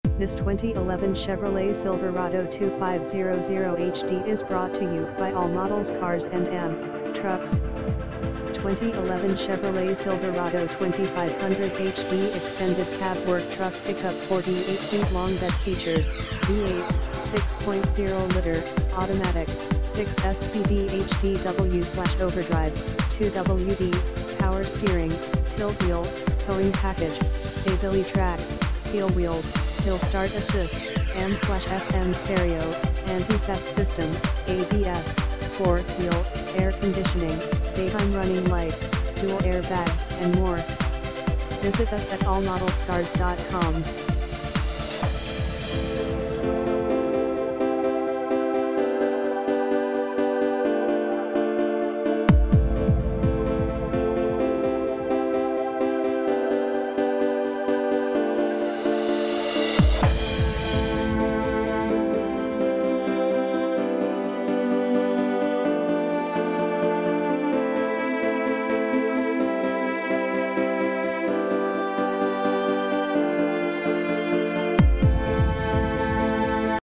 This 2011 Chevrolet Silverado 2500 HD is brought to you by All Models Cars and Trucks. 2011 Chevrolet Silverado 2500 HD Extended Cab Work Truck Pickup 48 feet long bed features, V8, 6.0 liter, automatic, 6 SPD HDW/overdrive, 2WD, power steering, tilt wheel, towing package, stability track, steel wheels, hill start assist, AM/FM stereo, anti-theft system, ABS, 4th wheel, air conditioning, daytime running lights, dual airbags and more. Visit us at allmodelscars.com.